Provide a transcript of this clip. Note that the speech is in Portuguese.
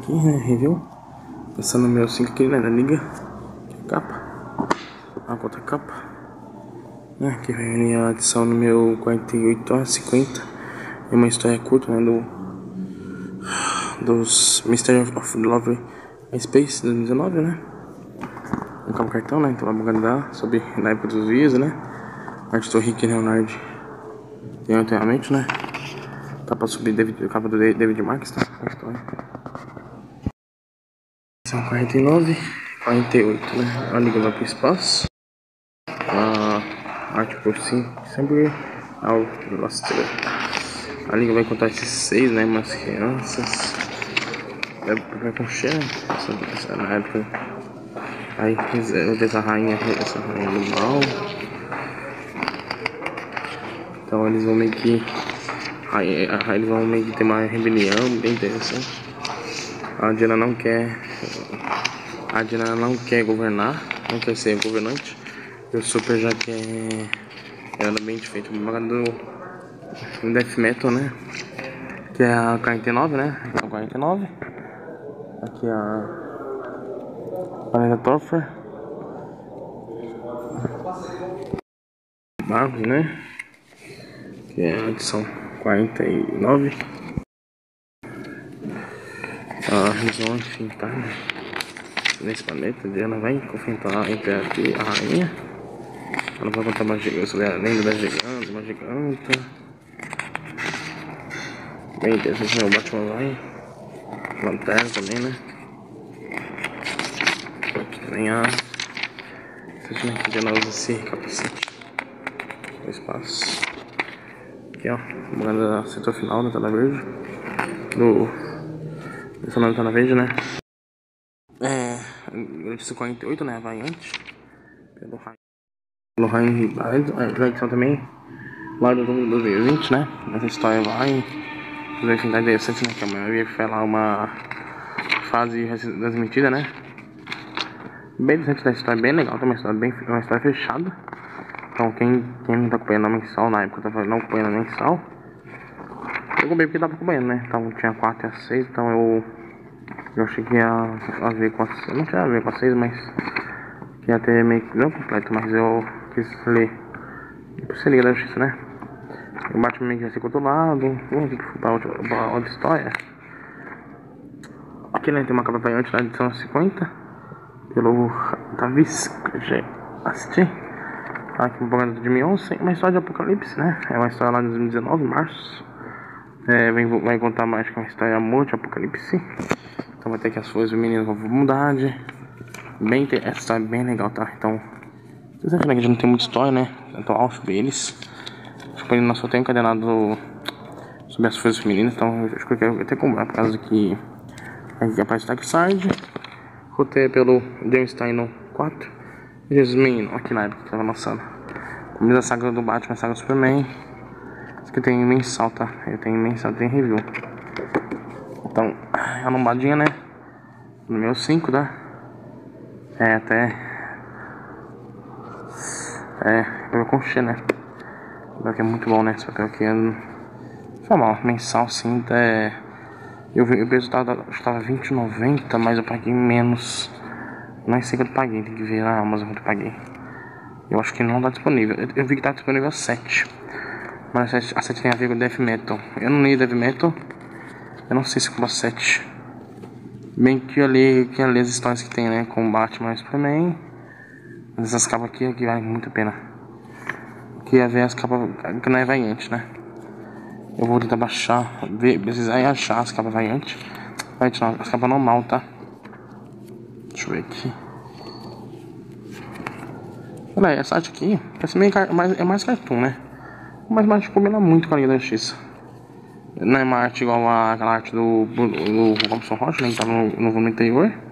aqui, né? Review. Essa no meu 5 aqui, né? Da liga. Aqui a capa. A outra capa. Aqui vai vir a edição no meu 48 a 50. É uma história curta, né? Dos Mystery of Love Space 2019, né? Um cabo cartão, né? Então a bugada sobre na época dos vídeos, né? Arte do Rick e Leonard. Tem anteriormente, né? Capa subir capa do David Marks, tá? A história. São 49, 48, né? A liga vai pro espaço. A arte por si sempre ao Lost. A liga vai contar esses 6, né? Umas crianças. Vai com cheiro, essa na época. Aí essa rainha do mal. Então eles vão meio que. Aí eles vão meio que ter uma rebelião bem interessante. A Diana não quer governar, não quer ser governante. E o Super já quer. Ela é bem diferente do Death Metal, né? Que é a 49, né? Então 49. Aqui é a Planeta Torfer. Marvel, né? Que é a edição 49. A região enfrentada nesse planeta, Diana vai confrontar a Imperatriz, a rainha. Ela vai contar sobre a lenda da gigante, uma giganta. Bem interessante, né? O Batman vai. Lanterna também, né? Aqui também a. Você tinha que Diana usa esse capacete no espaço. Aqui ó, uma setor final da tela verde. Essa não tá na verde, né? Notícia 48, né? Variante. Pelo Rain Ribaldo. A edição também. Lá do 2020, né? Essa história vai. Vai ficar interessante, né? Que a maioria foi lá uma fase transmitida, né? Bem interessante da história, bem legal. Tem uma história fechada. Então quem não tá acompanhando a mensal, na época eu tava não acompanhando a mensal. Eu comprei porque tava acompanhando, né? Então tinha 4 e a 6, então eu achei que ia a ver com a 6. Não tinha a ver com a 6, mas que ia ter meio que não completo, mas eu quis ler. Você liga da justiça, né? O Batman meio que já ficou do lado. Vamos pra outra história. Aqui, né, tem uma capa variante da edição 50 pelo Davis Assisti. Aqui uma propaganda de 2011, uma história de apocalipse, né? É uma história lá de 2019, março. Vai contar mais que uma história de amor de apocalipse. Então vai ter que as forças femininas vão mudar. Essa história é bem legal, tá? Então, vocês acham que a gente não tem muita história, né? Atual sobre eles. Acho que nós só tem encadenado sobre as forças femininas, então eu acho que eu quero até comprar por causa que aqui aparece Darkseid. Roteiro pelo James Tynion 4. Jesus Menino, aqui na época que tava lançando. Começa a saga do Batman, a saga do Superman. Isso aqui tem mensal, tá? Eu tenho mensal, tem review. Então, a lombadinha, né? No meu 5, tá? Eu conchei, né? Porque é muito bom, né? Esse papel aqui é normal, mensal sim, eu vi o preço tava R$20,90, mas eu paguei menos. Não sei quanto eu paguei, tem que ver na Amazon quanto eu paguei. Eu acho que não tá disponível. Eu vi que tá disponível a 7. Mas a 7 tem a ver com Death Metal. Eu não li Death Metal. Eu não sei se compra 7. Bem que eu li as histórias que tem, né? Com Batman e Superman. Mas essas capas aqui vale muito a pena. Queria ver as capas que não é variante, né? Eu vou tentar baixar, precisar e achar as capas variantes. As capas normal, tá? Deixa eu ver aqui. Olha aí, essa arte aqui parece meio é mais cartoon, né? Mas combina muito com a Liga da Justiça. Não é uma arte igual aquela arte do Robson Rocha, né? Que tá no volume anterior.